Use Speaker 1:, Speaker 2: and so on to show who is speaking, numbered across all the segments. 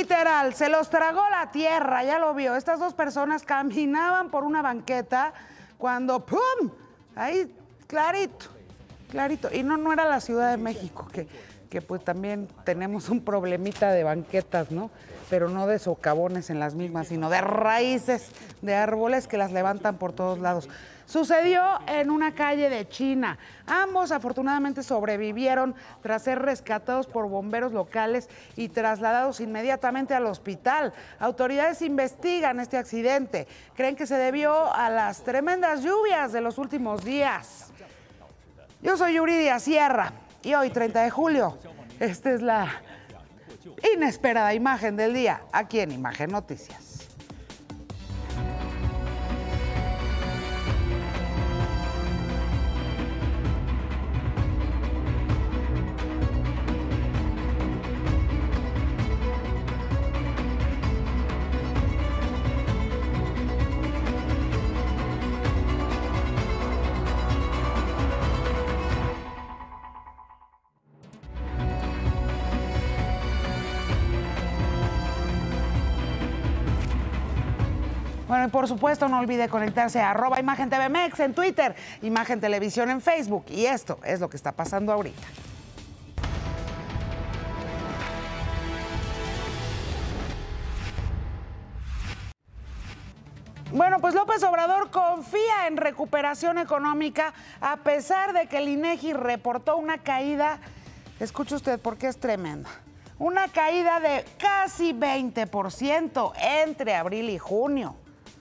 Speaker 1: Literal, se los tragó la tierra, ya lo vio. Estas dos personas caminaban por una banqueta cuando ¡pum! Ahí, clarito, clarito. Y no era la Ciudad de México, que pues también tenemos un problemita de banquetas, ¿no? Pero no de socavones en las mismas, sino de raíces de árboles que las levantan por todos lados. Sucedió en una calle de China. Ambos afortunadamente sobrevivieron tras ser rescatados por bomberos locales y trasladados inmediatamente al hospital. Autoridades investigan este accidente. Creen que se debió a las tremendas lluvias de los últimos días. Yo soy Yuridia Sierra y hoy, 30 de julio, esta es la inesperada imagen del día aquí en Imagen Noticias. Bueno, y por supuesto no olvide conectarse a @ImagenTVMex en Twitter, Imagen Televisión en Facebook. Y esto es lo que está pasando ahorita. Bueno, pues López Obrador confía en recuperación económica a pesar de que el INEGI reportó una caída, escuche usted porque es tremenda, una caída de casi 20% entre abril y junio.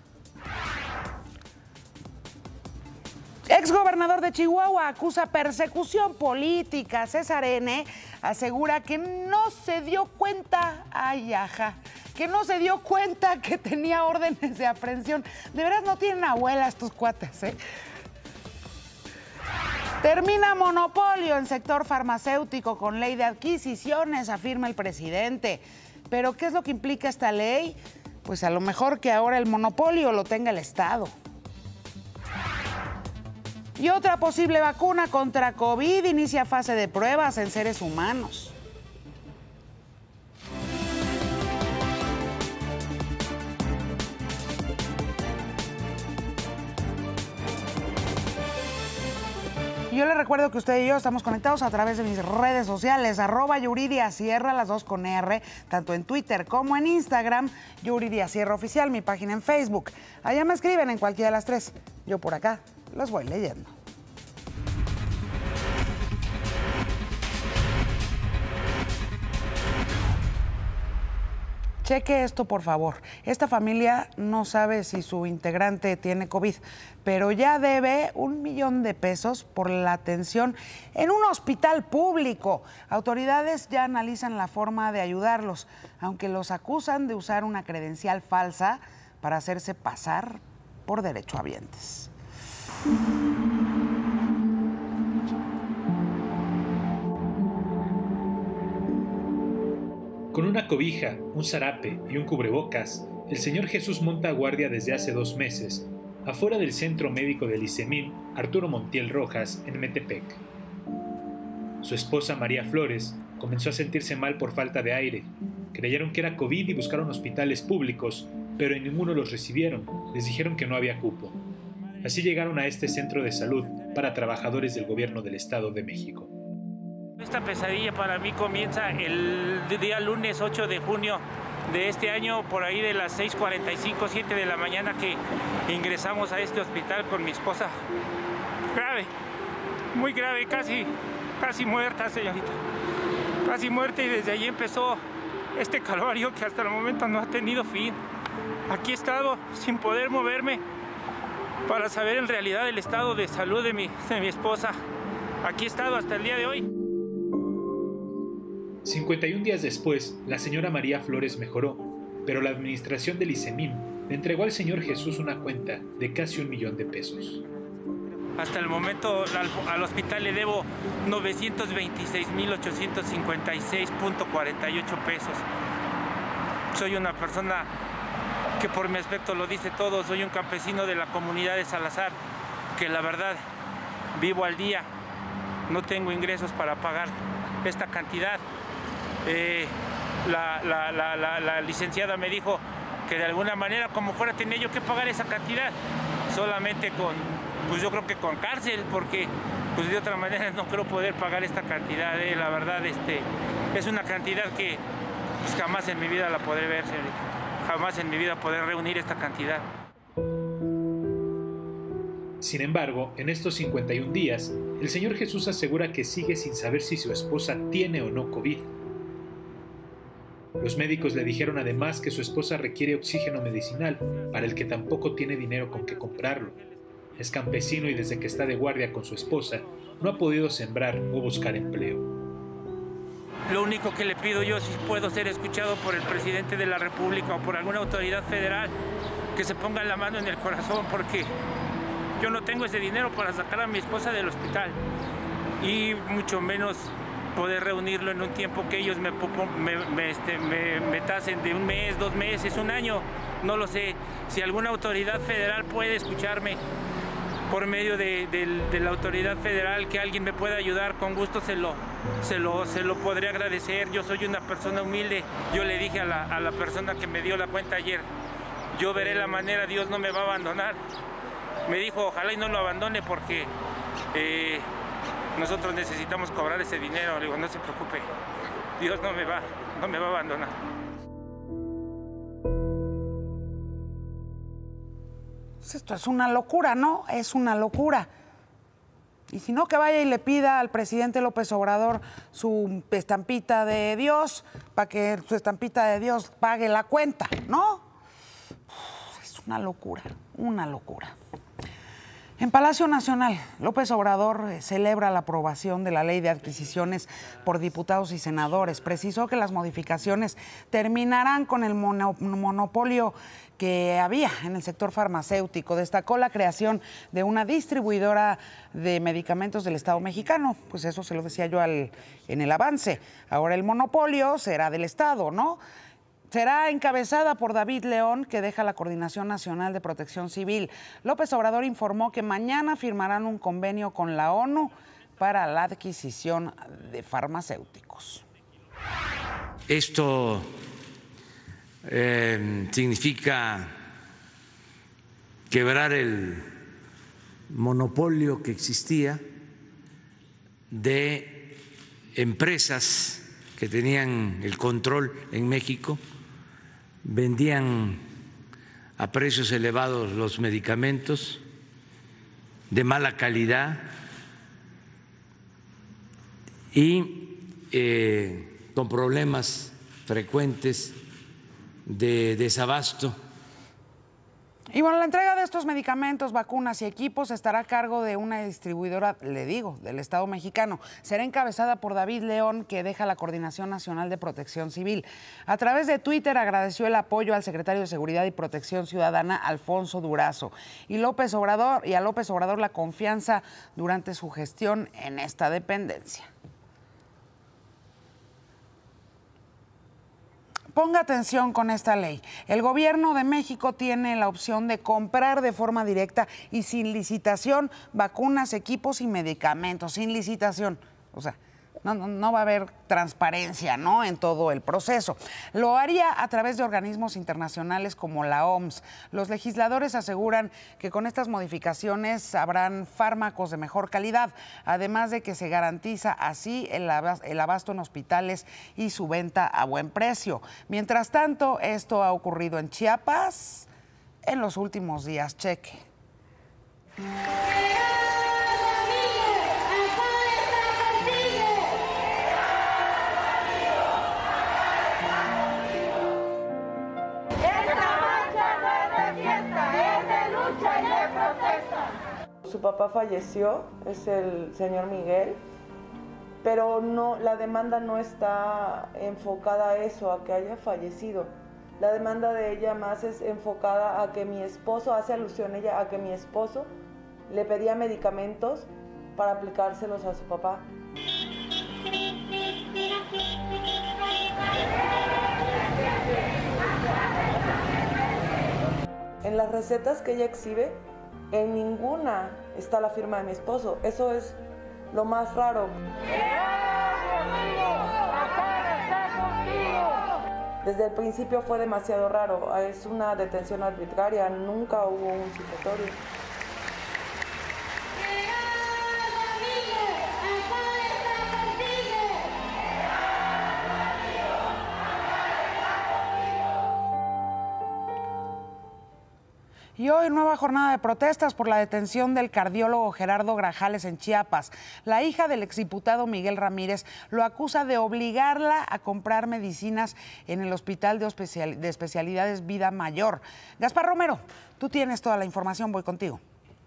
Speaker 1: Exgobernador de Chihuahua acusa persecución política. César N. asegura que no se dio cuenta, que no se dio cuenta que tenía órdenes de aprehensión. De veras no tienen abuela estos cuates, ¿eh? Termina monopolio en sector farmacéutico con ley de adquisiciones, afirma el presidente. ¿Pero qué es lo que implica esta ley? Pues a lo mejor que ahora el monopolio lo tenga el Estado. Y otra posible vacuna contra COVID inicia fase de pruebas en seres humanos. Yo le recuerdo que usted y yo estamos conectados a través de mis redes sociales, @YuridiaSierra, las dos con R, tanto en Twitter como en Instagram, Yuridia Sierra Oficial, mi página en Facebook. Allá me escriben en cualquiera de las tres. Yo por acá los voy leyendo. Cheque esto, por favor. Esta familia no sabe si su integrante tiene COVID, pero ya debe $1 millón por la atención en un hospital público. Autoridades ya analizan la forma de ayudarlos, aunque los acusan de usar una credencial falsa para hacerse pasar por derechohabientes.
Speaker 2: Con una cobija, un zarape y un cubrebocas, el señor Jesús monta guardia desde hace 2 meses, afuera del Centro Médico del ISEMIN Arturo Montiel Rojas, en Metepec. Su esposa María Flores comenzó a sentirse mal por falta de aire. Creyeron que era COVID y buscaron hospitales públicos, pero en ninguno los recibieron. Les dijeron que no había cupo. Así llegaron a este centro de salud para trabajadores del gobierno del Estado de México.
Speaker 3: Esta pesadilla para mí comienza el día lunes 8 de junio de este año, por ahí de las 6:45, 7 de la mañana, que ingresamos a este hospital con mi esposa. Grave, muy grave, casi muerta, señorita. Casi muerta, y desde allí empezó este calvario que hasta el momento no ha tenido fin. Aquí he estado sin poder moverme para saber en realidad el estado de salud de mi esposa. Aquí he estado hasta el día de hoy.
Speaker 2: 51 días después, la señora María Flores mejoró, pero la administración del ISEMIN le entregó al señor Jesús una cuenta de casi $1 millón.
Speaker 3: Hasta el momento al hospital le debo 926,856.48 pesos. Soy una persona que por mi aspecto lo dice todo, soy un campesino de la comunidad de Salazar, que la verdad vivo al día, no tengo ingresos para pagar esta cantidad. la licenciada me dijo que de alguna manera, como fuera, tenía yo que pagar esa cantidad, solamente con, pues yo creo que con cárcel, porque pues de otra manera no creo poder pagar esta cantidad. La verdad, es una cantidad que pues, jamás en mi vida la podré ver, señorita. Jamás en mi vida poder reunir esta cantidad.
Speaker 2: Sin embargo, en estos 51 días, el señor Jesús asegura que sigue sin saber si su esposa tiene o no COVID. Los médicos le dijeron además que su esposa requiere oxígeno medicinal, para el que tampoco tiene dinero con que comprarlo. Es campesino y desde que está de guardia con su esposa, no ha podido sembrar o buscar empleo.
Speaker 3: Lo único que le pido yo, si puedo ser escuchado por el presidente de la República o por alguna autoridad federal, que se ponga la mano en el corazón, porque yo no tengo ese dinero para sacar a mi esposa del hospital y mucho menos poder reunirlo en un tiempo que ellos me tasen de un mes, 2 meses, 1 año, no lo sé. Si alguna autoridad federal puede escucharme por medio de la autoridad federal, que alguien me pueda ayudar, con gusto se lo podré agradecer. Yo soy una persona humilde. Yo le dije a la persona que me dio la cuenta ayer, yo veré la manera, Dios no me va a abandonar. Me dijo, ojalá y no lo abandone porque nosotros necesitamos cobrar ese dinero. Le digo, no se preocupe, Dios no me va a abandonar.
Speaker 1: Pues esto es una locura, ¿no? Es una locura. Y si no, que vaya y le pida al presidente López Obrador su estampita de Dios, para que su estampita de Dios pague la cuenta, ¿no? Es una locura, una locura. En Palacio Nacional, López Obrador celebra la aprobación de la Ley de Adquisiciones por diputados y senadores. Precisó que las modificaciones terminarán con el monopolio que había en el sector farmacéutico. Destacó la creación de una distribuidora de medicamentos del Estado mexicano. Pues eso se lo decía yo en el avance. Ahora el monopolio será del Estado, ¿no? Será encabezada por David León, que deja la Coordinación Nacional de Protección Civil. López Obrador informó que mañana firmarán un convenio con la ONU para la adquisición de farmacéuticos.
Speaker 4: Esto significa quebrar el monopolio que existía de empresas que tenían el control en México, vendían a precios elevados los medicamentos de mala calidad y con problemas frecuentes de desabasto.
Speaker 1: Y bueno, la entrega de estos medicamentos, vacunas y equipos estará a cargo de una distribuidora, le digo, del Estado mexicano. Será encabezada por David León, que deja la Coordinación Nacional de Protección Civil. A través de Twitter agradeció el apoyo al secretario de Seguridad y Protección Ciudadana, Alfonso Durazo, y a López Obrador la confianza durante su gestión en esta dependencia. Ponga atención con esta ley. El gobierno de México tiene la opción de comprar de forma directa y sin licitación vacunas, equipos y medicamentos, sin licitación. O sea, no va a haber transparencia, ¿no?, en todo el proceso. Lo haría a través de organismos internacionales como la OMS. Los legisladores aseguran que con estas modificaciones habrán fármacos de mejor calidad, además de que se garantiza así el abasto en hospitales y su venta a buen precio. Mientras tanto, esto ha ocurrido en Chiapas en los últimos días. Cheque.
Speaker 5: Su papá falleció, es el señor Miguel, pero no, la demanda no está enfocada a eso, a que haya fallecido. La demanda de ella más es enfocada a que mi esposo, hace alusión ella a que mi esposo le pedía medicamentos para aplicárselos a su papá. En las recetas que ella exhibe, en ninguna está la firma de mi esposo. Eso es lo más raro.
Speaker 6: ¡Acá está contigo!
Speaker 5: desde el principio fue demasiado raro. Es una detención arbitraria, nunca hubo un citatorio.
Speaker 1: Y hoy nueva jornada de protestas por la detención del cardiólogo Gerardo Grajales en Chiapas. La hija del exdiputado Miguel Ramírez lo acusa de obligarla a comprar medicinas en el Hospital de Especialidades Vida Mayor. Gaspar Romero, tú tienes toda la información, voy contigo.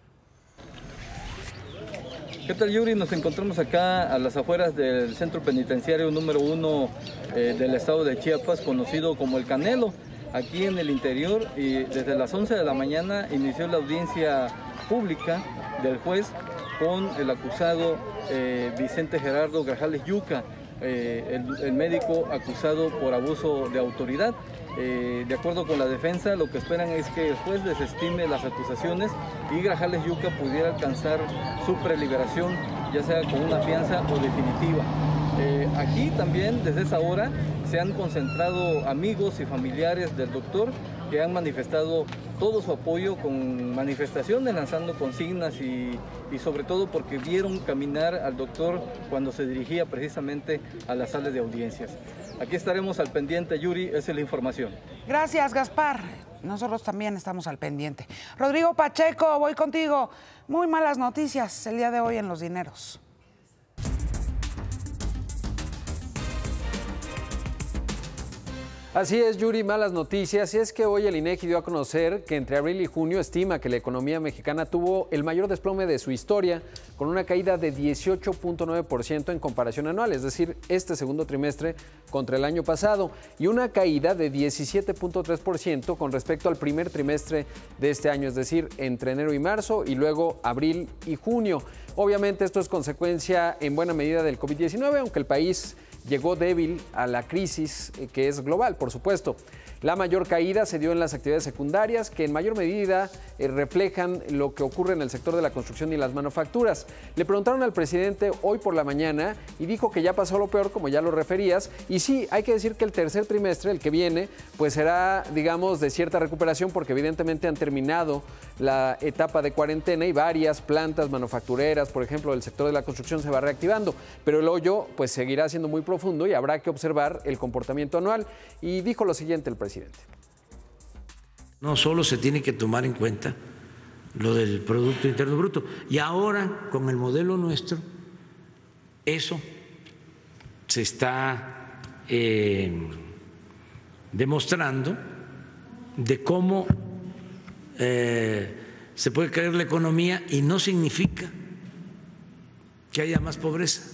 Speaker 6: ¿Qué tal, Yuri? Nos encontramos acá a las afueras del centro penitenciario número 1 del estado de Chiapas, conocido como El Canelo. Aquí en el interior, y desde las 11 de la mañana inició la audiencia pública del juez con el acusado Vicente Gerardo Grajales Yuca, el médico acusado por abuso de autoridad. De acuerdo con la defensa, lo que esperan es que el juez desestime las acusaciones y Grajales Yuca pudiera alcanzar su preliberación, ya sea con una fianza o definitiva. Aquí también, desde esa hora, se han concentrado amigos y familiares del doctor que han manifestado todo su apoyo con manifestaciones, lanzando consignas y sobre todo porque vieron caminar al doctor cuando se dirigía precisamente a las salas de audiencias. Aquí estaremos al pendiente, Yuri, esa es la información.
Speaker 1: Gracias, Gaspar. Nosotros también estamos al pendiente. Rodrigo Pacheco, voy contigo. Muy malas noticias el día de hoy en Los Dineros.
Speaker 7: Así es, Yuri, malas noticias. Y es que hoy el INEGI dio a conocer que entre abril y junio estima que la economía mexicana tuvo el mayor desplome de su historia, con una caída de 18.9% en comparación anual, es decir, este segundo trimestre contra el año pasado, y una caída de 17.3% con respecto al primer trimestre de este año, es decir, entre enero y marzo y luego abril y junio. Obviamente esto es consecuencia en buena medida del COVID-19, aunque el país llegó débil a la crisis que es global, por supuesto. La mayor caída se dio en las actividades secundarias, que en mayor medida reflejan lo que ocurre en el sector de la construcción y las manufacturas. Le preguntaron al presidente hoy por la mañana y dijo que ya pasó lo peor, como ya lo referías. Y sí, hay que decir que el tercer trimestre, el que viene, pues será, digamos, de cierta recuperación, porque evidentemente han terminado la etapa de cuarentena y varias plantas manufactureras, por ejemplo, el sector de la construcción se va reactivando. Pero el hoyo, pues, seguirá siendo muy profundo y habrá que observar el comportamiento anual. Y dijo lo siguiente el presidente.
Speaker 4: No solo se tiene que tomar en cuenta lo del Producto Interno Bruto. Y ahora, con el modelo nuestro, eso se está demostrando de cómo se puede caer la economía y no significa que haya más pobreza.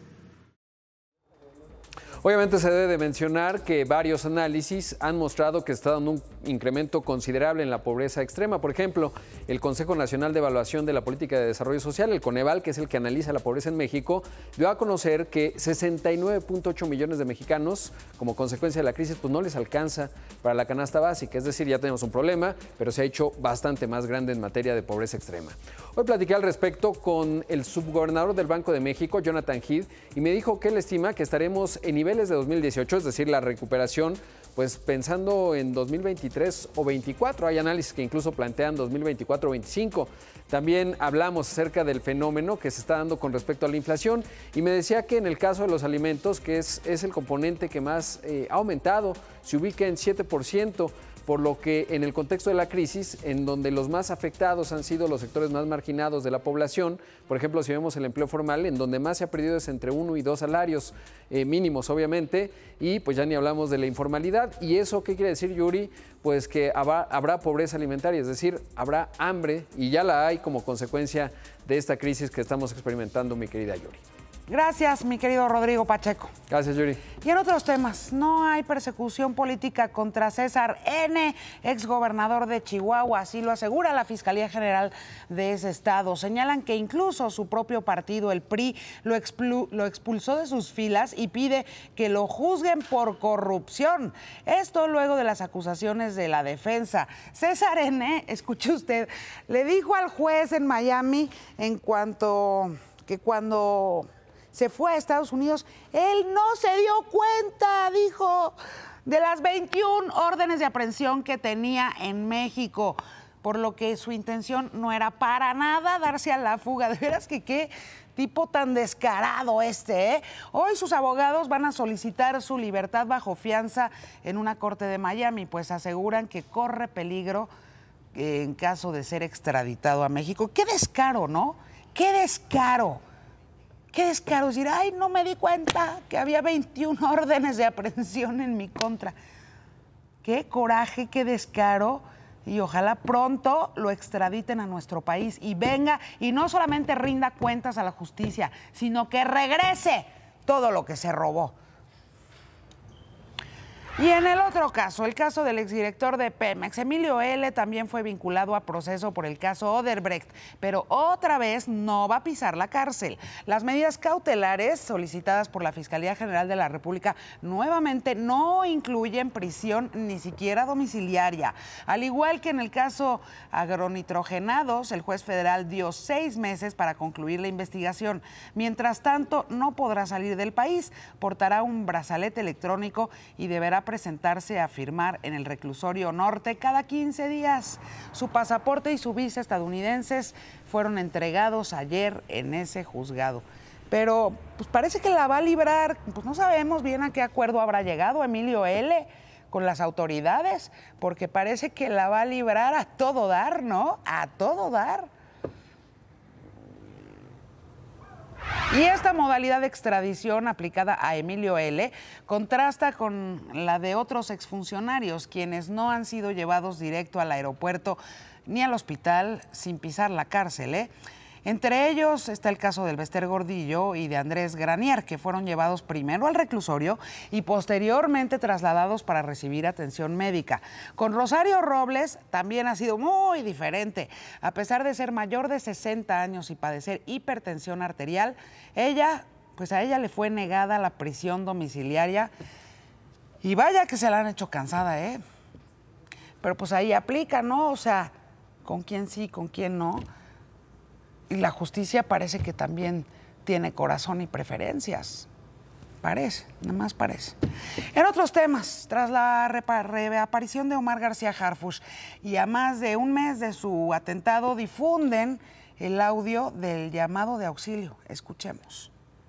Speaker 7: Obviamente se debe de mencionar que varios análisis han mostrado que está dando un incremento considerable en la pobreza extrema. Por ejemplo, el Consejo Nacional de Evaluación de la Política de Desarrollo Social, el Coneval, que es el que analiza la pobreza en México, dio a conocer que 69.8 millones de mexicanos, como consecuencia de la crisis, pues no les alcanza para la canasta básica. Es decir, ya tenemos un problema, pero se ha hecho bastante más grande en materia de pobreza extrema. Hoy platiqué al respecto con el subgobernador del Banco de México, Jonathan Heath, y me dijo que él estima que estaremos en niveles de 2018, es decir, la recuperación, pues pensando en 2023 o 24. Hay análisis que incluso plantean 2024 o 25. También hablamos acerca del fenómeno que se está dando con respecto a la inflación y me decía que en el caso de los alimentos, que es el componente que más ha aumentado, se ubica en 7%, por lo que en el contexto de la crisis, en donde los más afectados han sido los sectores más marginados de la población, por ejemplo, si vemos el empleo formal, en donde más se ha perdido es entre 1 y 2 salarios mínimos, obviamente, y pues ya ni hablamos de la informalidad. ¿Y eso qué quiere decir, Yuri? Pues que habrá pobreza alimentaria, es decir, habrá hambre, y ya la hay como consecuencia de esta crisis que estamos experimentando, mi querida Yuri.
Speaker 1: Gracias, mi querido Rodrigo Pacheco.
Speaker 7: Gracias, Yuri.
Speaker 1: Y en otros temas, no hay persecución política contra César N., exgobernador de Chihuahua, así lo asegura la Fiscalía General de ese estado. Señalan que incluso su propio partido, el PRI, lo expulsó de sus filas y pide que lo juzguen por corrupción. Esto luego de las acusaciones de la defensa. César N., escuche usted, le dijo al juez en Miami cuando se fue a Estados Unidos, él no se dio cuenta, dijo, de las 21 órdenes de aprehensión que tenía en México, por lo que su intención no era para nada darse a la fuga. De veras que qué tipo tan descarado este, ¿eh? Hoy sus abogados van a solicitar su libertad bajo fianza en una corte de Miami, pues aseguran que corre peligro en caso de ser extraditado a México. Qué descaro, ¿no? Qué descaro. Qué descaro decir, ay, no me di cuenta que había 21 órdenes de aprehensión en mi contra. Qué coraje, qué descaro. Y ojalá pronto lo extraditen a nuestro país y venga y no solamente rinda cuentas a la justicia, sino que regrese todo lo que se robó. Y en el otro caso, el caso del exdirector de Pemex, Emilio L., también fue vinculado a proceso por el caso Odebrecht, pero otra vez no va a pisar la cárcel. Las medidas cautelares solicitadas por la Fiscalía General de la República nuevamente no incluyen prisión ni siquiera domiciliaria. Al igual que en el caso agronitrogenados, el juez federal dio 6 meses para concluir la investigación. Mientras tanto, no podrá salir del país, portará un brazalete electrónico y deberá presentarse a firmar en el reclusorio norte cada 15 días. Su pasaporte y su visa estadounidenses fueron entregados ayer en ese juzgado. Pero pues parece que la va a librar, pues no sabemos bien a qué acuerdo habrá llegado Emilio L. con las autoridades, porque parece que la va a librar a todo dar, ¿no? A todo dar. Y esta modalidad de extradición aplicada a Emilio L. contrasta con la de otros exfuncionarios, quienes no han sido llevados directo al aeropuerto ni al hospital sin pisar la cárcel, ¿eh? Entre ellos está el caso del Bester Gordillo y de Andrés Granier, que fueron llevados primero al reclusorio y posteriormente trasladados para recibir atención médica. Con Rosario Robles también ha sido muy diferente. A pesar de ser mayor de 60 años y padecer hipertensión arterial, a ella le fue negada la prisión domiciliaria y vaya que se la han hecho cansada, ¿eh? Pero pues ahí aplica, ¿no? O sea, con quién sí, con quién no. Y la justicia parece que también tiene corazón y preferencias. Parece, nada más parece. En otros temas, tras la reaparición de Omar García Harfuch y a más de un mes de su atentado, difunden el audio del llamado de auxilio. Escuchemos.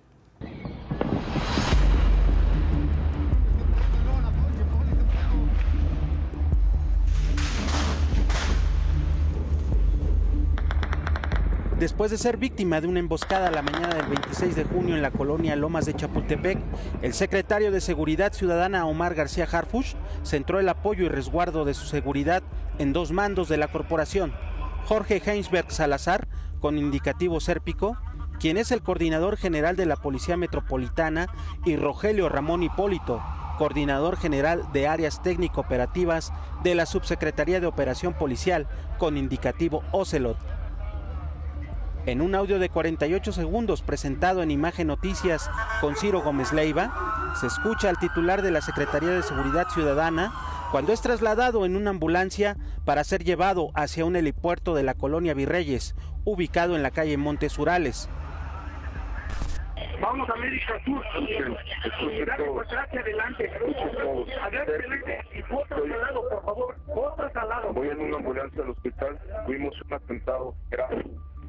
Speaker 8: Después de ser víctima de una emboscada la mañana del 26 de junio en la colonia Lomas de Chapultepec, el secretario de Seguridad Ciudadana Omar García Harfuch centró el apoyo y resguardo de su seguridad en 2 mandos de la corporación: Jorge Heinsberg Salazar, con indicativo sérpico, quien es el coordinador general de la Policía Metropolitana, y Rogelio Ramón Hipólito, coordinador general de áreas técnico-operativas de la Subsecretaría de Operación Policial, con indicativo Ocelot. En un audio de 48 segundos presentado en Imagen Noticias con Ciro Gómez Leiva, se escucha al titular de la Secretaría de Seguridad Ciudadana cuando es trasladado en una ambulancia para ser llevado hacia un helipuerto de la colonia Virreyes, ubicado en la calle Montes Urales.
Speaker 9: Vamos a América Sur. Hacia adelante. Adelante. Y otro lado, por favor. Otro lado.
Speaker 10: Voy en una ambulancia al hospital. Tuvimos un atentado grave.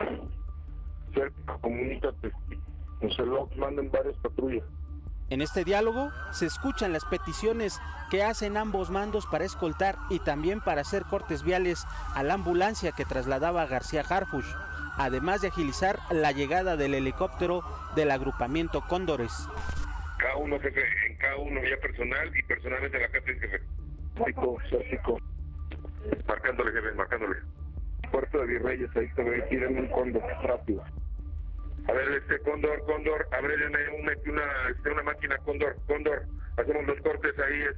Speaker 10: Comunícate. Manden varias patrullas.
Speaker 8: En este diálogo se escuchan las peticiones que hacen ambos mandos para escoltar y también para hacer cortes viales a la ambulancia que trasladaba a García Harfuch, además de agilizar la llegada del helicóptero del agrupamiento Cóndores.
Speaker 10: Cada uno, jefe, en cada uno había personal y personalmente en la casa del jefe. Sérpico. Marcándole, jefe, marcándole. Puerto de Virreyes, ahí te voy a ir en un Cóndor, rápido. A ver, Cóndor, ábrele una máquina, Cóndor, hacemos los cortes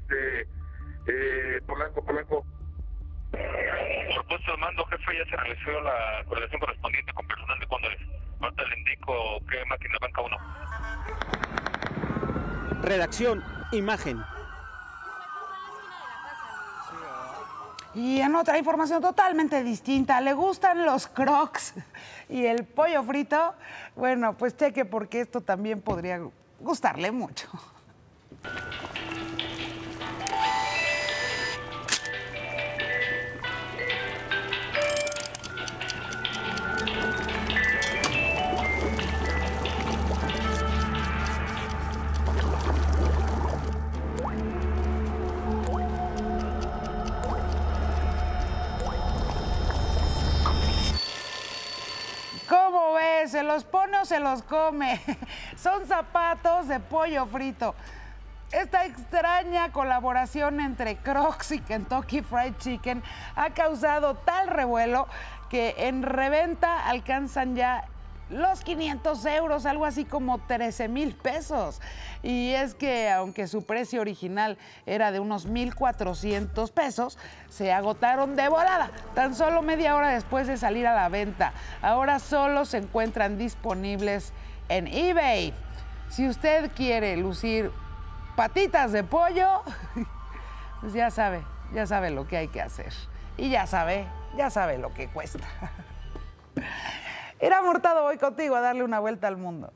Speaker 10: ahí, Polanco. Por supuesto, mando, jefe, ya se realizó la coordinación correspondiente con personal de Cóndores. Ahorita le indico qué máquina van cada uno.
Speaker 8: Redacción, Imagen.
Speaker 1: Y en otra información totalmente distinta, ¿le gustan los Crocs y el pollo frito? Bueno, pues cheque, porque esto también podría gustarle mucho. los pone o se los come. Son zapatos de pollo frito. Esta extraña colaboración entre Crocs y Kentucky Fried Chicken ha causado tal revuelo que en reventa alcanzan ya los 500 euros, algo así como 13,000 pesos. Y es que aunque su precio original era de unos 1,400 pesos, se agotaron de volada, tan solo media hora después de salir a la venta. Ahora solo se encuentran disponibles en eBay. Si usted quiere lucir patitas de pollo, pues ya sabe lo que hay que hacer. Y ya sabe lo que cuesta. Ira Hurtado, voy contigo a darle una vuelta al mundo.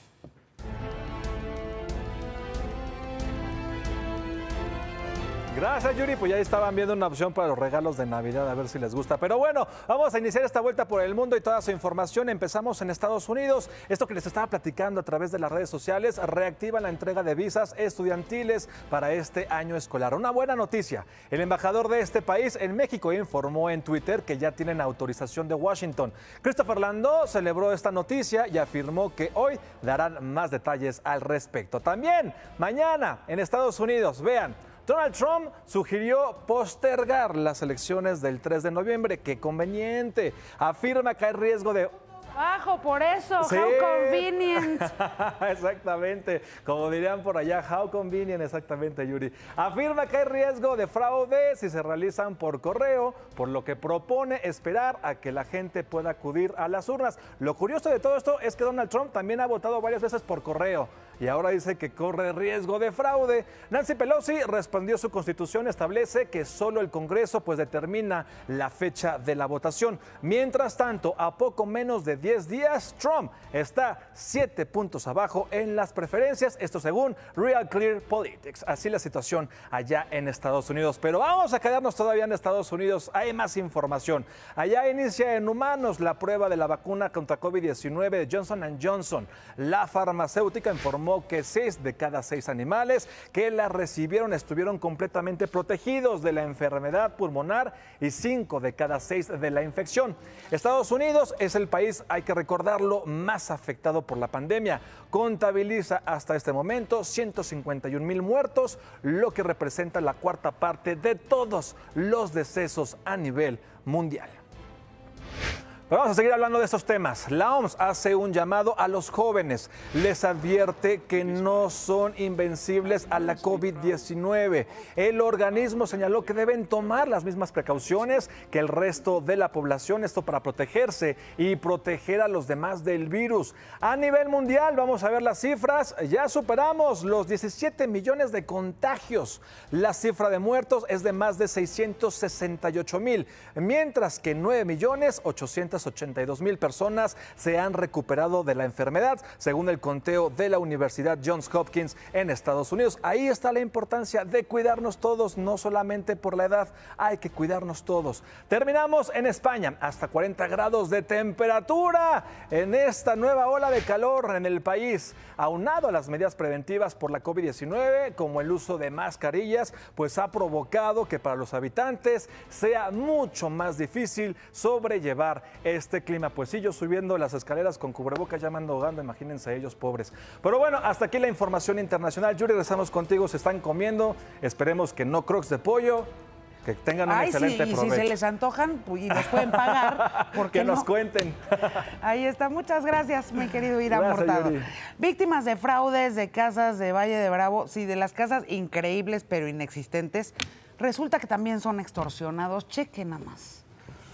Speaker 11: Gracias, Yuri. Pues ya estaban viendo una opción para los regalos de Navidad, a ver si les gusta. Pero bueno, vamos a iniciar esta vuelta por el mundo y toda su información. Empezamos en Estados Unidos. Esto que les estaba platicando a través de las redes sociales, reactiva la entrega de visas estudiantiles para este año escolar. Una buena noticia. El embajador de este país en México informó en Twitter que ya tienen autorización de Washington. Christopher Landó celebró esta noticia y afirmó que hoy darán más detalles al respecto. También mañana en Estados Unidos, vean, Donald Trump sugirió postergar las elecciones del 3 de noviembre. ¡Qué conveniente! Afirma que hay riesgo de...
Speaker 1: Bajo, por eso,
Speaker 11: sí.
Speaker 1: How convenient.
Speaker 11: Exactamente, como dirían por allá, how convenient, exactamente, Yuri. Afirma que hay riesgo de fraude si se realizan por correo, por lo que propone esperar a que la gente pueda acudir a las urnas. Lo curioso de todo esto es que Donald Trump también ha votado varias veces por correo y ahora dice que corre riesgo de fraude. Nancy Pelosi respondió: su constitución establece que solo el Congreso pues determina la fecha de la votación. Mientras tanto, a poco menos de 10 días, Trump está 7 puntos abajo en las preferencias, esto según Real Clear Politics. Así la situación allá en Estados Unidos. Pero vamos a quedarnos todavía en Estados Unidos, hay más información. Allá inicia en humanos la prueba de la vacuna contra COVID-19 de Johnson & Johnson. La farmacéutica informó que 6 de cada 6 animales que la recibieron estuvieron completamente protegidos de la enfermedad pulmonar y 5 de cada 6 de la infección. Estados Unidos es el país, hay que recordarlo, más afectado por la pandemia. Contabiliza hasta este momento 151,000 muertos, lo que representa la cuarta parte de todos los decesos a nivel mundial. Pero vamos a seguir hablando de estos temas. La OMS hace un llamado a los jóvenes. Les advierte que no son invencibles a la COVID-19. El organismo señaló que deben tomar las mismas precauciones que el resto de la población, esto para protegerse y proteger a los demás del virus. A nivel mundial, vamos a ver las cifras. Ya superamos los 17 millones de contagios. La cifra de muertos es de más de 668,000, mientras que 9,882,000 personas se han recuperado de la enfermedad, según el conteo de la Universidad Johns Hopkins en Estados Unidos. Ahí está la importancia de cuidarnos todos, no solamente por la edad, hay que cuidarnos todos. Terminamos en España, hasta 40 grados de temperatura en esta nueva ola de calor en el país. Aunado a las medidas preventivas por la COVID-19, como el uso de mascarillas, pues ha provocado que para los habitantes sea mucho más difícil sobrellevar este clima. Pues sí, yo subiendo las escaleras con cubrebocas ya me ando ahogando, imagínense ellos pobres. Pero bueno, hasta aquí la información internacional. Yuri, regresamos contigo, se están comiendo, esperemos que no crocs de pollo. Que tengan un excelente provecho.
Speaker 1: Y si se les antojan y nos pueden pagar, ¿por qué
Speaker 11: que
Speaker 1: no?
Speaker 11: nos cuenten.
Speaker 1: Ahí está. Muchas gracias, mi querido Ira Hurtado. Víctimas de fraudes de casas de Valle de Bravo, sí, de las casas increíbles pero inexistentes, resulta que también son extorsionados. Chequen nada más.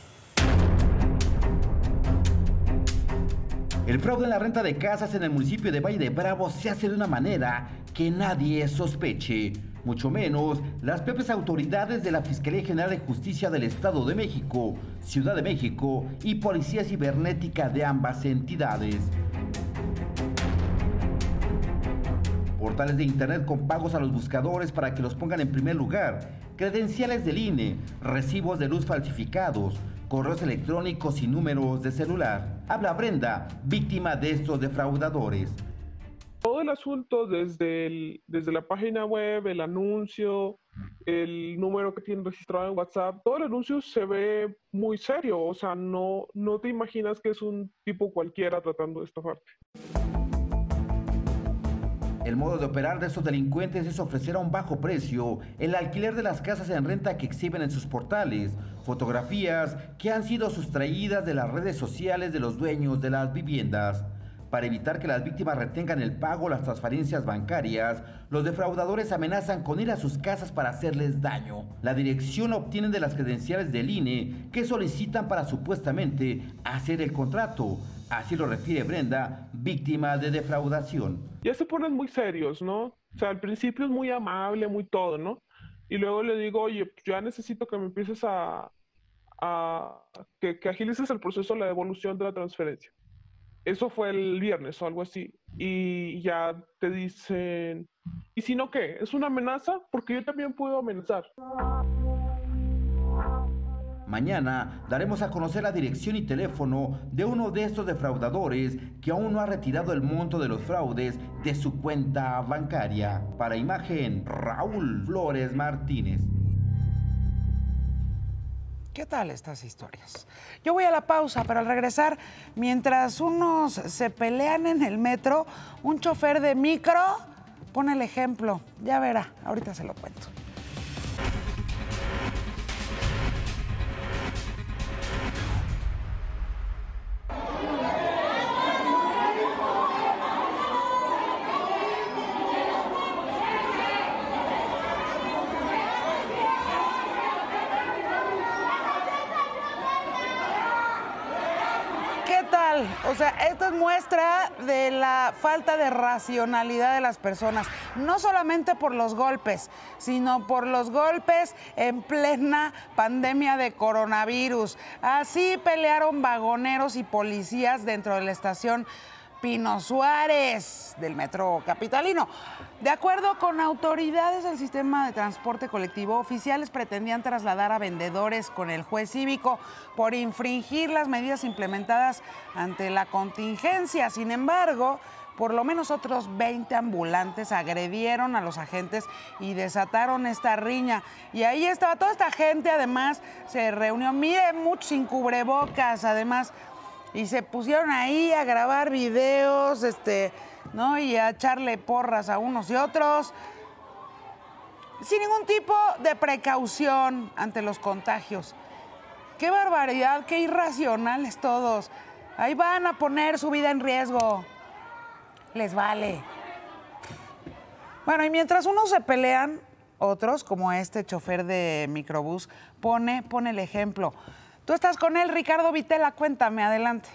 Speaker 12: El fraude en la renta de casas en el municipio de Valle de Bravo se hace de una manera que nadie sospeche, mucho menos las propias autoridades de la Fiscalía General de Justicia del Estado de México, Ciudad de México y Policía Cibernética de ambas entidades. Portales de internet con pagos a los buscadores para que los pongan en primer lugar, credenciales del INE, recibos de luz falsificados, correos electrónicos y números de celular. Habla Brenda, víctima de estos defraudadores.
Speaker 13: Todo el asunto desde la página web, el anuncio, el número que tienen registrado en WhatsApp, todo el anuncio se ve muy serio, o sea, no te imaginas que es un tipo cualquiera tratando de estafarte.
Speaker 12: El modo de operar de estos delincuentes es ofrecer a un bajo precio el alquiler de las casas en renta que exhiben en sus portales, fotografías que han sido sustraídas de las redes sociales de los dueños de las viviendas. Para evitar que las víctimas retengan el pago o las transferencias bancarias, los defraudadores amenazan con ir a sus casas para hacerles daño. La dirección obtienen de las credenciales del INE que solicitan para supuestamente hacer el contrato. Así lo refiere Brenda, víctima de defraudación.
Speaker 13: Ya se ponen muy serios, ¿no? O sea, al principio es muy amable, muy todo, ¿no? Y luego le digo, oye, pues ya necesito que me empieces que agilices el proceso de la devolución de la transferencia. Eso fue el viernes o algo así. Y ya te dicen, ¿y si no qué? ¿Es una amenaza? Porque yo también puedo amenazar.
Speaker 12: Mañana daremos a conocer la dirección y teléfono de uno de estos defraudadores que aún no ha retirado el monto de los fraudes de su cuenta bancaria. Para Imagen, Raúl Flores Martínez.
Speaker 1: ¿Qué tal estas historias? Yo voy a la pausa, pero al regresar, mientras unos se pelean en el metro, un chofer de micro pone el ejemplo. Ya verá, ahorita se lo cuento. O sea, esto es muestra de la falta de racionalidad de las personas, no solamente por los golpes, sino por los golpes en plena pandemia de coronavirus. Así pelearon vagoneros y policías dentro de la estación Pino Suárez del metro capitalino. De acuerdo con autoridades del sistema de transporte colectivo, oficiales pretendían trasladar a vendedores con el juez cívico por infringir las medidas implementadas ante la contingencia. Sin embargo, por lo menos otros 20 ambulantes agredieron a los agentes y desataron esta riña. Y ahí estaba toda esta gente, además, se reunió, miren, muchos sin cubrebocas, además, y se pusieron ahí a grabar videos, ¿no? Y a echarle porras a unos y otros, sin ningún tipo de precaución ante los contagios. ¡Qué barbaridad! ¡Qué irracionales todos! Ahí van a poner su vida en riesgo. Les vale. Bueno, y mientras unos se pelean, otros, como este chofer de microbús, pone el ejemplo. Tú estás con él, Ricardo Vitela, cuéntame, adelante.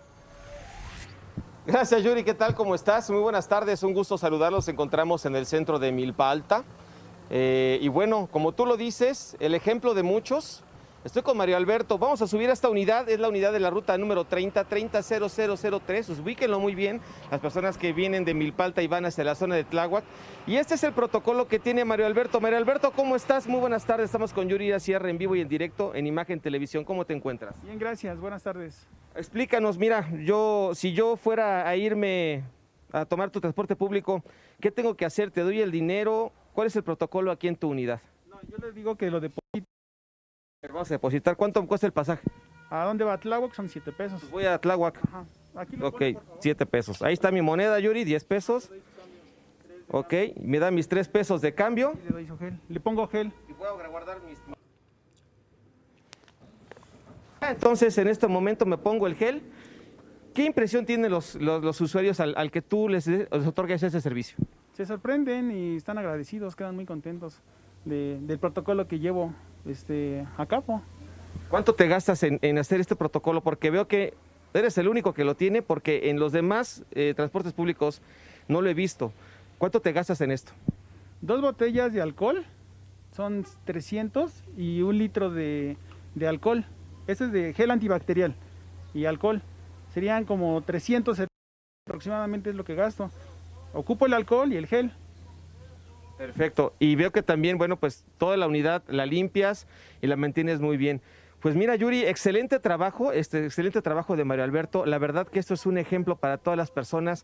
Speaker 14: Gracias, Yuri, ¿qué tal? ¿Cómo estás? Muy buenas tardes, un gusto saludarlos. Nos encontramos en el centro de Milpa Alta. Y bueno, como tú lo dices, el ejemplo de muchos. Estoy con Mario Alberto, vamos a subir a esta unidad, es la unidad de la ruta número 30-30-003, ubíquenlo muy bien, las personas que vienen de Milpa Alta y van hacia la zona de Tláhuac. Y este es el protocolo que tiene Mario Alberto. Mario Alberto, ¿cómo estás? Muy buenas tardes, estamos con Yuri Sierra en vivo y en directo en Imagen Televisión. ¿Cómo te encuentras?
Speaker 15: Bien, gracias, buenas tardes.
Speaker 14: Explícanos, mira, si yo fuera a irme a tomar tu transporte público, ¿qué tengo que hacer? ¿Te doy el dinero? ¿Cuál es el protocolo aquí en tu unidad?
Speaker 15: No, yo les digo que lo deposito.
Speaker 14: Vamos a depositar. ¿Cuánto cuesta el pasaje?
Speaker 15: ¿A dónde va? A Tláhuac son 7 pesos.
Speaker 14: Pues voy a Tláhuac.
Speaker 15: Ajá. Aquí lo
Speaker 14: Ok,
Speaker 15: pone, por favor.
Speaker 14: 7 pesos. Ahí está mi moneda, Yuri, 10 pesos. Ok, me da mis 3 pesos de cambio.
Speaker 15: Le doy su gel. Le pongo gel.
Speaker 14: Y puedo guardar mis... Entonces, en este momento me pongo el gel. ¿Qué impresión tienen los usuarios al que tú les otorgues ese servicio?
Speaker 15: Se sorprenden y están agradecidos, quedan muy contentos del protocolo que llevo a cabo.
Speaker 14: ¿Cuánto te gastas en hacer este protocolo? Porque veo que eres el único que lo tiene, porque en los demás transportes públicos no lo he visto. ¿Cuánto te gastas en esto?
Speaker 15: 2 botellas de alcohol, son 300, y 1 litro de alcohol. Este es de gel antibacterial y alcohol. Serían como 370 aproximadamente es lo que gasto. Ocupo el alcohol y el gel.
Speaker 14: Perfecto. Y veo que también, bueno, pues toda la unidad la limpias y la mantienes muy bien. Pues mira, Yuri, excelente trabajo de Mario Alberto. La verdad que esto es un ejemplo para todas las personas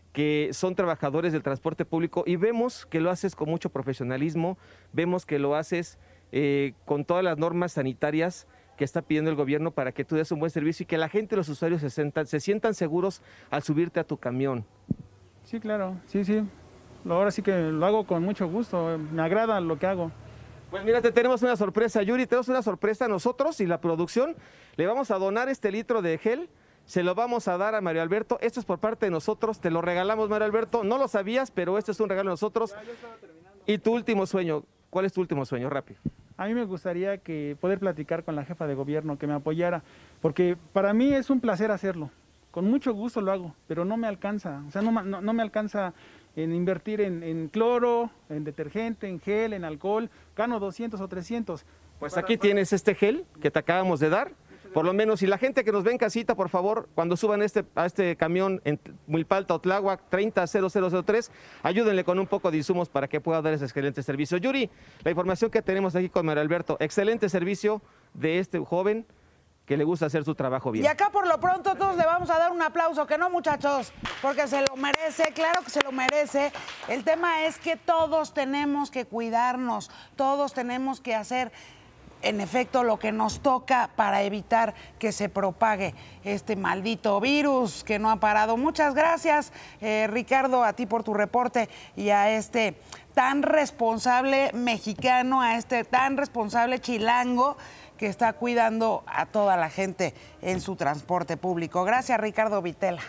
Speaker 14: que son trabajadores del transporte público y vemos que lo haces con mucho profesionalismo, vemos que lo haces con todas las normas sanitarias que está pidiendo el gobierno para que tú des un buen servicio y que la gente, los usuarios se sientan seguros al subirte a tu camión.
Speaker 15: Sí, claro, sí. Ahora sí que lo hago con mucho gusto, me agrada lo que hago.
Speaker 14: Pues mira, te tenemos una sorpresa, Yuri, tenemos una sorpresa a nosotros y la producción. Le vamos a donar este litro de gel, se lo vamos a dar a Mario Alberto. Esto es por parte de nosotros, te lo regalamos, Mario Alberto. No lo sabías, pero este es un regalo de nosotros. Y tu último sueño, ¿cuál es tu último sueño? Rápido.
Speaker 15: A mí me gustaría poder platicar con la jefa de gobierno, que me apoyara, porque para mí es un placer hacerlo. Con mucho gusto lo hago, pero no me alcanza, o sea, no me alcanza en invertir en cloro, en detergente, en gel, en alcohol, gano 200 o 300.
Speaker 14: Pues aquí tienes este gel que te acabamos de dar. Por lo menos, y la gente que nos ve en casita, por favor, cuando suban a este camión en Milpalta, Otláhuac, 30-0003, ayúdenle con un poco de insumos para que pueda dar ese excelente servicio. Yuri, la información que tenemos aquí con Mario Alberto, excelente servicio de este joven que le gusta hacer su trabajo bien.
Speaker 1: Y acá por lo pronto todos le vamos a dar un aplauso, que no, muchachos, porque se lo merece, claro que se lo merece. El tema es que todos tenemos que cuidarnos, todos tenemos que hacer, en efecto, lo que nos toca para evitar que se propague este maldito virus que no ha parado. Muchas gracias, Ricardo, a ti por tu reporte y a este tan responsable mexicano, a este tan responsable chilango que está cuidando a toda la gente en su transporte público. Gracias, Ricardo Vitela.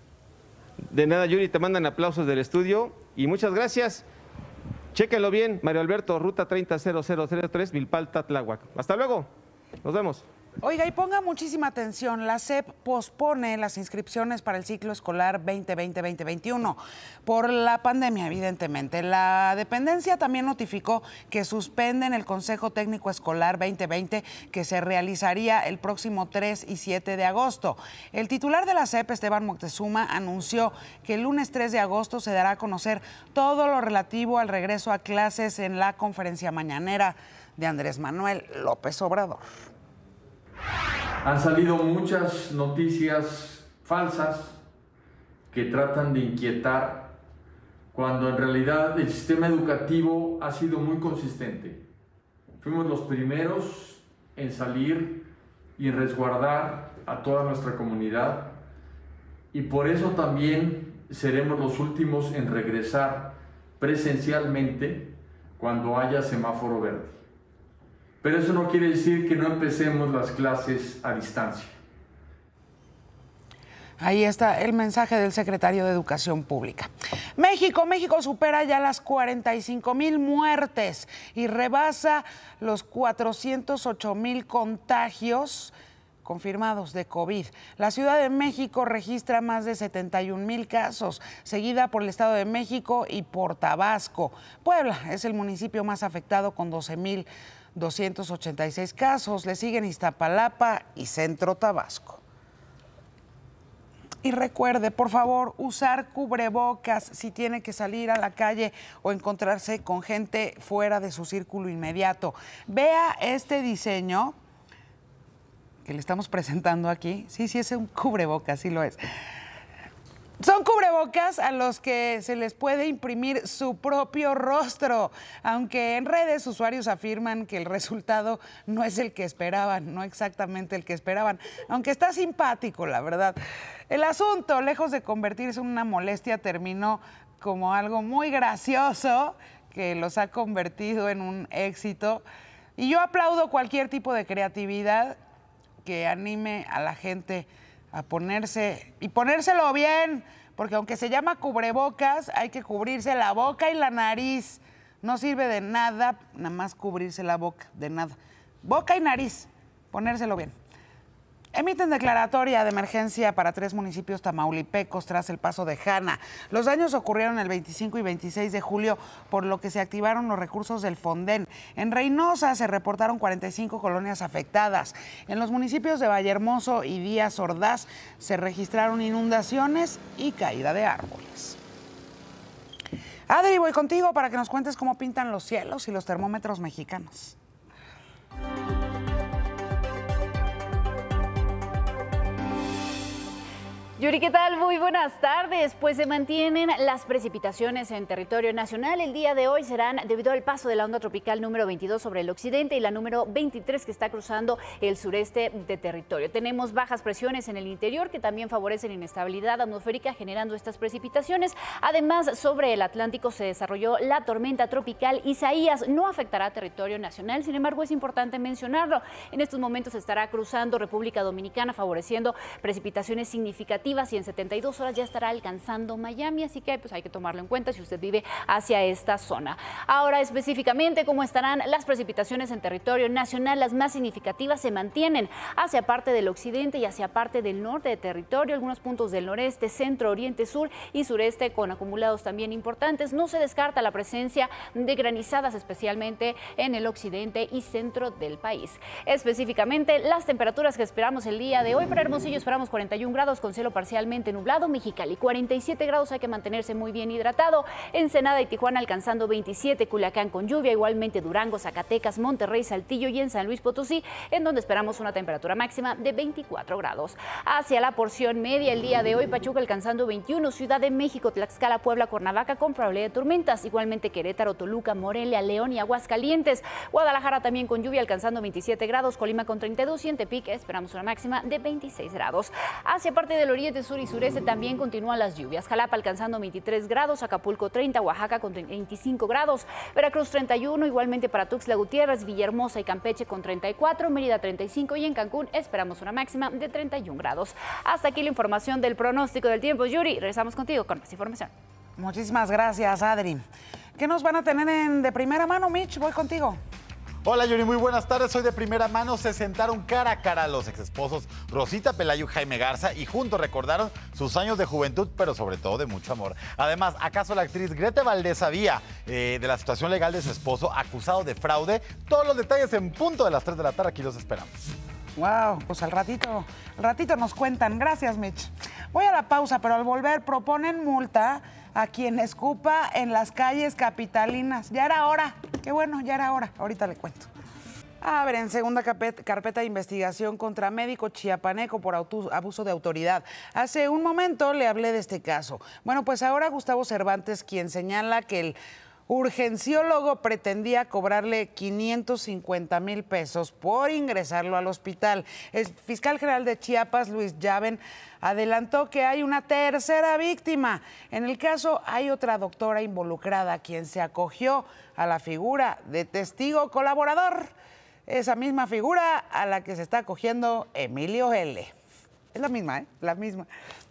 Speaker 14: De nada, Yuri, te mandan aplausos del estudio y muchas gracias. Chéquenlo bien, Mario Alberto, ruta 30-0003, Milpalta, Tláhuac. Hasta luego, nos vemos.
Speaker 1: Oiga, y ponga muchísima atención, la SEP pospone las inscripciones para el ciclo escolar 2020-2021 por la pandemia, evidentemente. La dependencia también notificó que suspenden el Consejo Técnico Escolar 2020 que se realizaría el próximo 3 y 7 de agosto. El titular de la SEP, Esteban Moctezuma, anunció que el lunes 3 de agosto se dará a conocer todo lo relativo al regreso a clases en la conferencia mañanera de Andrés Manuel López Obrador.
Speaker 16: Han salido muchas noticias falsas que tratan de inquietar cuando en realidad el sistema educativo ha sido muy consistente. Fuimos los primeros en salir y resguardar a toda nuestra comunidad y por eso también seremos los últimos en regresar presencialmente cuando haya semáforo verde. Pero eso no quiere decir que no empecemos las clases a distancia.
Speaker 1: Ahí está el mensaje del secretario de Educación Pública. México supera ya las 45,000 muertes y rebasa los 408,000 contagios confirmados de COVID. La Ciudad de México registra más de 71,000 casos, seguida por el Estado de México y por Tabasco. Puebla es el municipio más afectado con 12,286 casos. Le siguen Iztapalapa y Centro Tabasco. Y recuerde, por favor, usar cubrebocas si tiene que salir a la calle o encontrarse con gente fuera de su círculo inmediato. Vea este diseño que le estamos presentando aquí. Sí, es un cubrebocas, sí lo es. Son cubrebocas a los que se les puede imprimir su propio rostro, aunque en redes usuarios afirman que el resultado no es el que esperaban, no exactamente el que esperaban, aunque está simpático, la verdad. El asunto, lejos de convertirse en una molestia, terminó como algo muy gracioso que los ha convertido en un éxito. Y yo aplaudo cualquier tipo de creatividad que anime a la gente a ponerse y ponérselo bien, porque aunque se llama cubrebocas, hay que cubrirse la boca y la nariz. No sirve de nada, nada más cubrirse la boca, de nada. Boca y nariz, ponérselo bien. Emiten declaratoria de emergencia para 3 municipios tamaulipecos tras el paso de Hanna. Los daños ocurrieron el 25 y 26 de julio, por lo que se activaron los recursos del Fonden. En Reynosa se reportaron 45 colonias afectadas. En los municipios de Vallehermoso y Díaz Ordaz se registraron inundaciones y caída de árboles. Adri, voy contigo para que nos cuentes cómo pintan los cielos y los termómetros mexicanos.
Speaker 17: Yuri, ¿qué tal? Muy buenas tardes. Pues se mantienen las precipitaciones en territorio nacional. El día de hoy serán debido al paso de la onda tropical número 22 sobre el occidente y la número 23 que está cruzando el sureste de territorio. Tenemos bajas presiones en el interior que también favorecen inestabilidad atmosférica generando estas precipitaciones. Además, sobre el Atlántico se desarrolló la tormenta tropical Isaías. No afectará a territorio nacional, sin embargo es importante mencionarlo. En estos momentos estará cruzando República Dominicana favoreciendo precipitaciones significativas y en 72 horas ya estará alcanzando Miami, así que pues hay que tomarlo en cuenta si usted vive hacia esta zona. Ahora específicamente, ¿cómo estarán las precipitaciones en territorio nacional? Las más significativas se mantienen hacia parte del occidente y hacia parte del norte de territorio, algunos puntos del noreste, centro, oriente, sur y sureste con acumulados también importantes. No se descarta la presencia de granizadas, especialmente en el occidente y centro del país. Específicamente, las temperaturas que esperamos el día de hoy: para Hermosillo esperamos 41 grados con cielo parcialmente nublado, Mexicali 47 grados, hay que mantenerse muy bien hidratado, Ensenada y Tijuana alcanzando 27, Culiacán con lluvia, igualmente Durango, Zacatecas, Monterrey, Saltillo y en San Luis Potosí, en donde esperamos una temperatura máxima de 24 grados. Hacia la porción media el día de hoy, Pachuca alcanzando 21, Ciudad de México, Tlaxcala, Puebla, Cuernavaca con probabilidad de tormentas, igualmente Querétaro, Toluca, Morelia, León y Aguascalientes, Guadalajara también con lluvia alcanzando 27 grados, Colima con 32 y en Tepic esperamos una máxima de 26 grados. Hacia parte del oriente, sur y sureste también continúan las lluvias. Jalapa alcanzando 23 grados, Acapulco 30, Oaxaca con 25 grados, Veracruz 31, igualmente para Tuxtla Gutiérrez, Villahermosa y Campeche con 34, Mérida 35 y en Cancún esperamos una máxima de 31 grados. Hasta aquí la información del pronóstico del tiempo. Yuri, regresamos contigo con más información.
Speaker 1: Muchísimas gracias, Adri. ¿Qué nos van a tener de primera mano, Mitch? Voy contigo.
Speaker 18: Hola Yuri, muy buenas tardes. Hoy de primera mano se sentaron cara a cara los exesposos Rosita Pelayo y Jaime Garza y juntos recordaron sus años de juventud, pero sobre todo de mucho amor. Además, ¿acaso la actriz Grete Valdés sabía de la situación legal de su esposo acusado de fraude? Todos los detalles en punto de las 3 de la tarde, aquí los esperamos.
Speaker 1: Wow, pues al ratito nos cuentan. Gracias, Mitch. Voy a la pausa, pero al volver proponen multa a quien escupa en las calles capitalinas. Ya era hora. Qué bueno, ya era hora. Ahorita le cuento. A ver, en segunda carpeta de investigación contra médico chiapaneco por abuso de autoridad. Hace un momento le hablé de este caso. Bueno, pues ahora Gustavo Cervantes, quien señala que el urgenciólogo pretendía cobrarle 550,000 pesos por ingresarlo al hospital. El fiscal general de Chiapas, Luis Llaven, adelantó que hay una tercera víctima. En el caso hay otra doctora involucrada, quien se acogió a la figura de testigo colaborador. Esa misma figura a la que se está acogiendo Emilio L. Es la misma, ¿eh? La misma.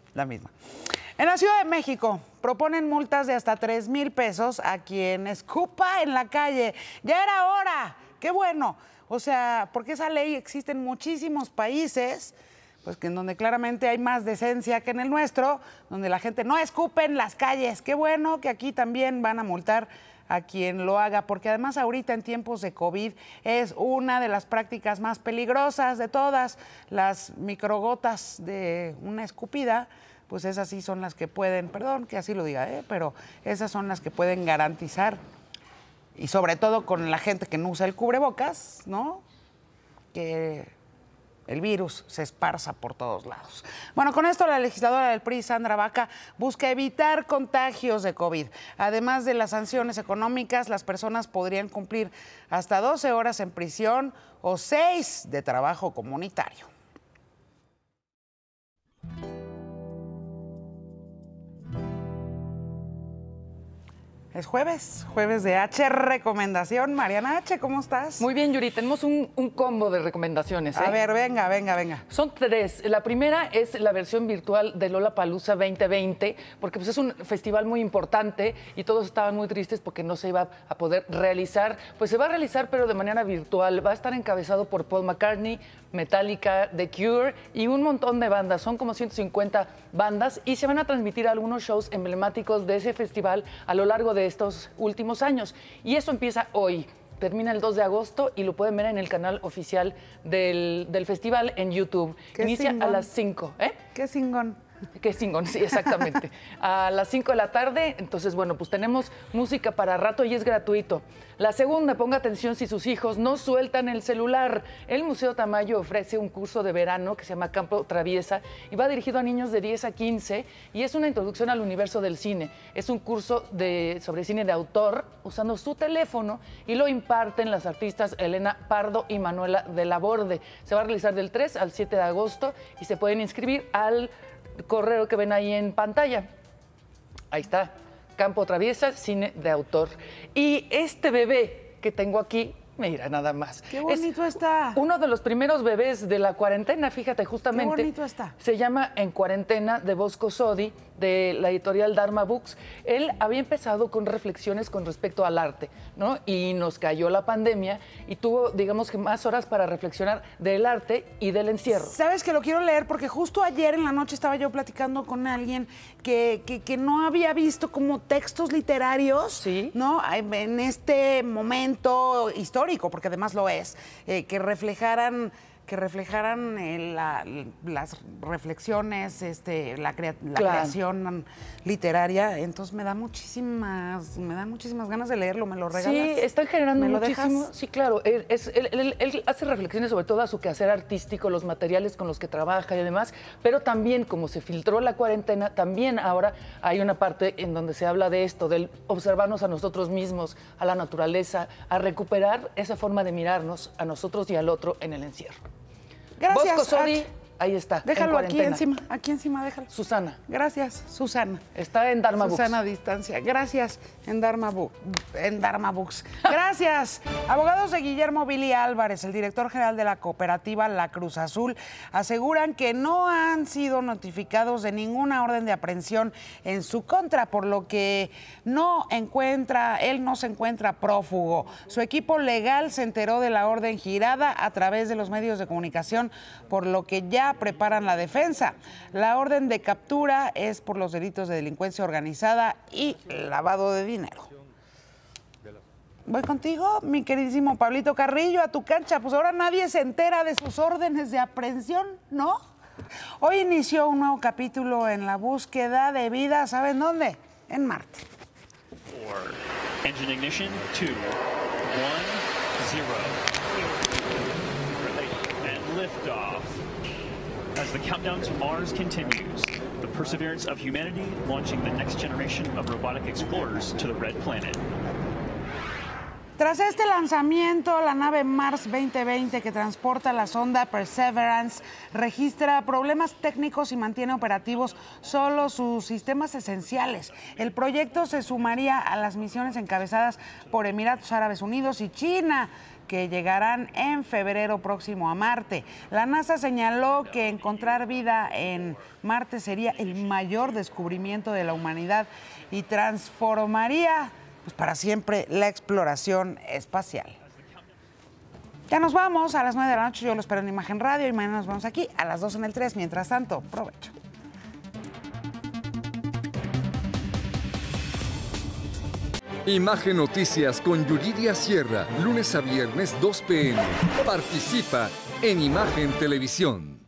Speaker 1: En la Ciudad de México proponen multas de hasta 3,000 pesos a quien escupa en la calle. Ya era hora. Qué bueno. O sea, porque esa ley existe en muchísimos países, pues que en donde claramente hay más decencia que en el nuestro, donde la gente no escupe en las calles. Qué bueno que aquí también van a multar a quien lo haga, porque además ahorita en tiempos de COVID es una de las prácticas más peligrosas de todas. Las microgotas de una escupida, pues esas sí son las que pueden, perdón que así lo diga, pero esas son las que pueden garantizar, y sobre todo con la gente que no usa el cubrebocas, ¿no?, que el virus se esparza por todos lados. Bueno, con esto la legisladora del PRI, Sandra Vaca, busca evitar contagios de COVID. Además de las sanciones económicas, las personas podrían cumplir hasta 12 horas en prisión o 6 de trabajo comunitario. Es jueves de H Recomendación. Mariana H, ¿cómo estás?
Speaker 19: Muy bien, Yuri. Tenemos un combo de recomendaciones.
Speaker 1: A ver, venga.
Speaker 19: Son 3. La primera es la versión virtual de Lollapalooza 2020, porque pues, es un festival muy importante y todos estaban muy tristes porque no se iba a poder realizar. Pues se va a realizar, pero de manera virtual. Va a estar encabezado por Paul McCartney, Metallica, The Cure y un montón de bandas. Son como 150 bandas y se van a transmitir algunos shows emblemáticos de ese festival a lo largo de estos últimos años. Y eso empieza hoy. Termina el 2 de agosto y lo pueden ver en el canal oficial del festival en YouTube. Inicia a las 5.
Speaker 1: Qué chingón.
Speaker 19: Qué chingón, sí, exactamente. A las 5 de la tarde, entonces, bueno, pues tenemos música para rato y es gratuito. La segunda, ponga atención si sus hijos no sueltan el celular. El Museo Tamayo ofrece un curso de verano que se llama Campo Traviesa y va dirigido a niños de 10 a 15 y es una introducción al universo del cine. Es un curso sobre cine de autor usando su teléfono y lo imparten las artistas Elena Pardo y Manuela de la Borde. Se va a realizar del 3 al 7 de agosto y se pueden inscribir al correo que ven ahí en pantalla. Ahí está, Campo Traviesa, cine de autor. Y este bebé que tengo aquí, mira nada más.
Speaker 1: ¡Qué bonito está!
Speaker 19: Uno de los primeros bebés de la cuarentena, fíjate, justamente.
Speaker 1: ¡Qué bonito está!
Speaker 19: Se llama En Cuarentena, de Bosco Sodi, de la editorial Dharma Books. Él había empezado con reflexiones con respecto al arte, ¿no? Y nos cayó la pandemia y tuvo, digamos que más horas para reflexionar del arte y del encierro.
Speaker 1: Sabes que lo quiero leer porque justo ayer en la noche estaba yo platicando con alguien que no había visto como textos literarios,
Speaker 19: ¿sí?,
Speaker 1: ¿no? En este momento histórico, porque además lo es, que reflejaran las reflexiones, la creación literaria. Entonces me da muchísimas ganas de leerlo. ¿Me lo regalas?
Speaker 19: Sí, están generando
Speaker 1: ¿Me lo
Speaker 19: muchísimo.
Speaker 1: dejas?
Speaker 19: Sí, claro. Él hace reflexiones sobre todo a su quehacer artístico, los materiales con los que trabaja y demás, pero también, como se filtró la cuarentena, también ahora hay una parte en donde se habla de esto, del observarnos a nosotros mismos, a la naturaleza, a recuperar esa forma de mirarnos a nosotros y al otro en el encierro.
Speaker 1: Gracias.
Speaker 19: Bosco Sodi, ahí está.
Speaker 1: Déjalo aquí encima, déjalo.
Speaker 19: Susana.
Speaker 1: Gracias, Susana.
Speaker 19: Está en Dharma Books.
Speaker 1: Susana a distancia. Gracias, en Dharma Books. Gracias. Abogados de Guillermo Billy Álvarez, el director general de la cooperativa La Cruz Azul, aseguran que no han sido notificados de ninguna orden de aprehensión en su contra, por lo que él no se encuentra prófugo. Su equipo legal se enteró de la orden girada a través de los medios de comunicación, por lo que ya preparan la defensa. La orden de captura es por los delitos de delincuencia organizada y lavado de dinero. Voy contigo, mi queridísimo Pablito Carrillo, a tu cancha. Pues ahora nadie se entera de sus órdenes de aprehensión, ¿no? Hoy inició un nuevo capítulo en la búsqueda de vida, ¿saben dónde? En Marte.
Speaker 20: Engine ignition, 2, 1, 0. And liftoff. As the countdown to Mars continues, the perseverance of humanity launching the next generation of robotic explorers to the Red Planet.
Speaker 1: Tras este lanzamiento, la nave Mars 2020 que transporta la sonda Perseverance registra problemas técnicos y mantiene operativos solo sus sistemas esenciales. El proyecto se sumaría a las misiones encabezadas por Emiratos Árabes Unidos y China, que llegarán en febrero próximo a Marte. La NASA señaló que encontrar vida en Marte sería el mayor descubrimiento de la humanidad y transformaría para siempre la exploración espacial. Ya nos vamos, a las 9 de la noche yo lo espero en Imagen Radio y mañana nos vemos aquí a las 2 en el 3. Mientras tanto, provecho.
Speaker 21: Imagen Noticias con Yuridia Sierra, lunes a viernes 2 p.m. Participa en Imagen Televisión.